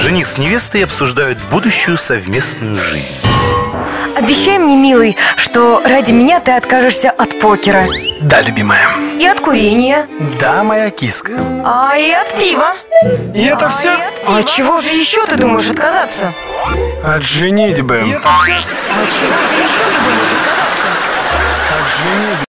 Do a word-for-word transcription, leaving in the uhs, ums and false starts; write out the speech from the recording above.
Жених с невестой обсуждают будущую совместную жизнь. Обещай мне, милый, что ради меня ты откажешься от покера. Да, любимая. И от курения. Да, моя киска. А и от пива. И это все? А от чего же еще ты думаешь отказаться? От женитьбы. А от чего же еще ты думаешь отказаться? От женитьбы.